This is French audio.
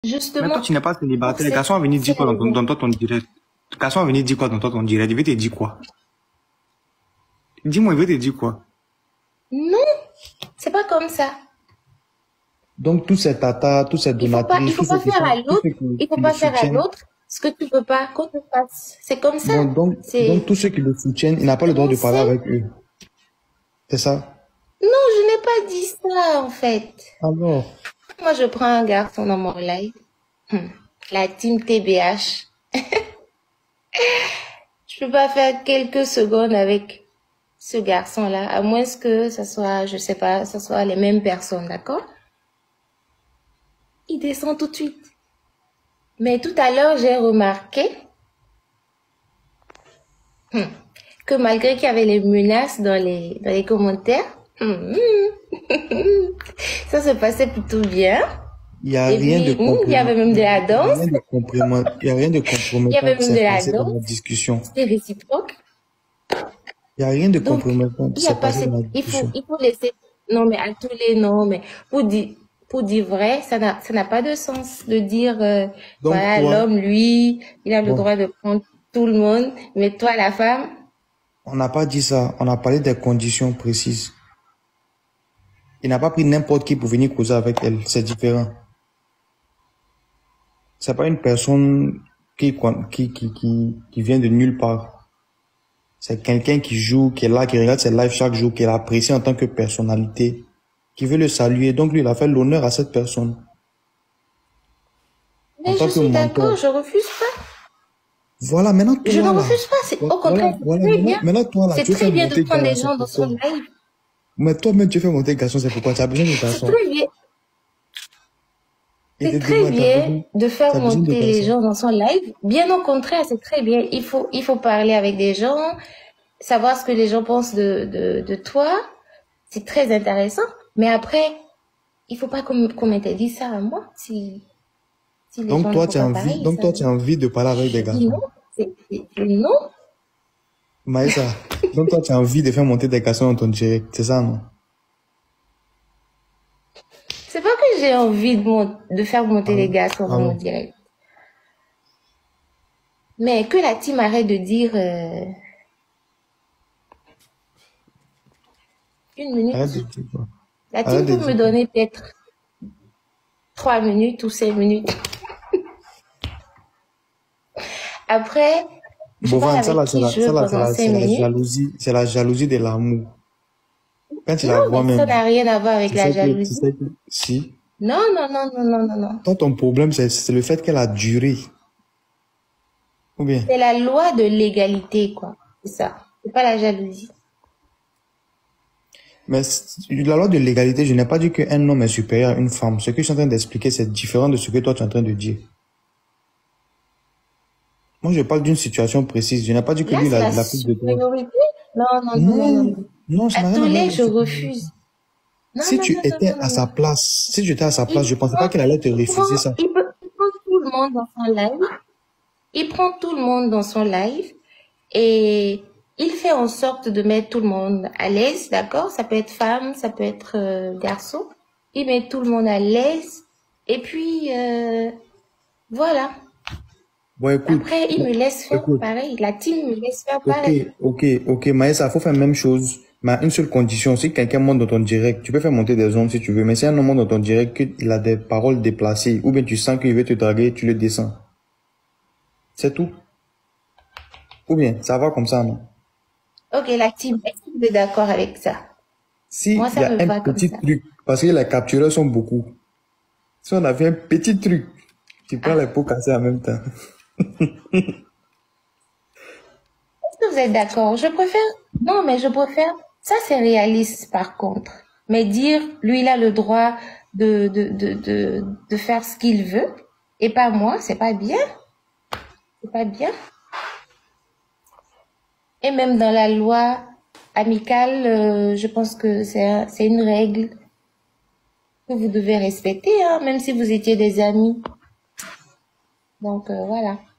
Mais toi, Justement, tu n'es pas pour célibataire. Les cette, garçons vont venir dire ces quoi raisons. dans toi, ton direct? Les garçons vont venir dire quoi dans toi, ton direct? Il veut te dire quoi? Dis-moi, il veut te dire quoi? Non, c'est pas comme ça. Donc, tous ces tatas, tous ces Il donatrices, faut tous ceux pas qui faire sont, à tous l'autre, ceux il faut qui le pas faire à soutiennent, l'autre ce que tu veux pas qu'on te fasse. C'est comme ça. bon, donc tous ceux qui le soutiennent, il n'a pas le droit On de parler sait. avec eux. C'est ça? Non, je n'ai pas dit ça, en fait. Alors, Moi, je prends un garçon dans mon live. La team TBH. Je peux pas faire quelques secondes avec ce garçon-là, à moins que ça soit, je sais pas, ça soit les mêmes personnes, d'accord? Il descend tout de suite. Mais tout à l'heure, j'ai remarqué que malgré qu'il y avait les menaces dans les commentaires, ça se passait plutôt bien. il n'y a Et rien de puis, il y avait même de la danse. Il y a rien de Il y compromettant avait qui même de s'est la passé dans la danse. discussion. C'était réciproque. Il n'y a rien de Donc, compromettant qui il y a s'est pas passé dans la il discussion. faut laisser, non, mais à tous les noms, mais pour dire vrai, ça n'a pas de sens de dire, Donc, voilà, toi, l'homme, lui, il a le bon, droit de prendre tout le monde, mais toi, la femme, on n'a pas dit ça. On a parlé des conditions précises. Il n'a pas pris n'importe qui pour venir causer avec elle. C'est différent. C'est pas une personne qui vient de nulle part. C'est quelqu'un qui joue, qui est là, qui regarde ses lives chaque jour, qui l'apprécie en tant que personnalité, qui veut le saluer. Donc, lui, il a fait l'honneur à cette personne. En mais tant je que suis d'accord, mentor. je refuse pas. Voilà, maintenant, Je ne toi, là. refuse pas, c'est au contraire, Voilà, c'est très bien. maintenant, toi, là, C'est tu fais très bien de monter prendre gars, là, des c'est gens dans pourquoi? son live. Mais toi-même, tu fais monter garçon, c'est pourquoi? Tu as besoin de C'est garçon. très bien. Et C'est te très demande, bien de tu faire as besoin de monter les garçon. gens dans son live. Bien au contraire, c'est très bien. Il faut parler avec des gens, savoir ce que les gens pensent de toi. C'est très intéressant. Mais après, il faut pas qu'on m'interdise ça à moi. Si les Donc, gens ne toi, font pas pareil, donc, toi, tu as envie de parler avec des je dis garçons. non. C'est non. Maïssa, donc toi, tu as envie de faire monter des garçons dans ton direct, c'est ça, non? C'est pas que j'ai envie de faire monter les garçons dans mon Alors, direct. Mais que la team arrête de dire une minute. arrête de dire quoi? La Arrête team de peut me dire quoi? donner peut-être 3 minutes ou 5 minutes. Après, je parle Bovan, ça avec là, qui je veux pendant 5 minutes. c'est la jalousie de l'amour. Quand tu la Non, vois mais ça même, n'a rien à voir avec la tu jalousie. sais que, si. Non, non, non, non, non, non, non. Toi, ton problème, c'est le fait qu'elle a duré. Ou bien? C'est la loi de l'égalité, quoi. C'est ça. C'est pas la jalousie. Mais la loi de l'égalité, je n'ai pas dit qu'un homme est supérieur à une femme. Ce que je suis en train d'expliquer, c'est différent de ce que toi, tu es en train de dire. Moi, je parle d'une situation précise. Je n'ai pas dit que Là, lui, c'est la il a plus de droit. supériorité. Non, non, non, non, non, Non, non. non, ça n'a À rien tous à voir les, avec je ça. refuse. Non, Si non, tu non, non, étais non, à non, sa non. place, si tu étais à sa place, je pensais pas qu'elle allait te refuser ça. Il prend tout le monde dans son live. Il prend tout le monde dans son live et il fait en sorte de mettre tout le monde à l'aise, d'accord? Ça peut être femme, ça peut être garçon. Il met tout le monde à l'aise et puis voilà. Bon, écoute, Après, il me laisse faire écoute, pareil. La team me laisse faire pareil. ok, Maïssa, faut faire la même chose, mais à une seule condition. Si quelqu'un monte dans ton direct, tu peux faire monter des hommes si tu veux, mais si un homme monte dans ton direct, qu'il a des paroles déplacées, ou bien tu sens qu'il veut te draguer, tu le descends. C'est tout. Ou bien, ça va comme ça, non? Ok, la team, est-ce que vous êtes d'accord avec ça? Si Moi, il y ça a me un va comme petit ça. truc, parce que les captureurs sont beaucoup. Si on a fait un petit truc, tu prends les pots cassés en même temps. Est-ce que vous êtes d'accord? Je préfère, non, mais je préfère, ça c'est réaliste par contre. Mais dire, lui, il a le droit de faire ce qu'il veut, et pas moi, c'est pas bien. C'est pas bien. Et même dans la loi amicale, je pense que c'est une règle que vous devez respecter, hein, même si vous étiez des amis. Donc, voilà.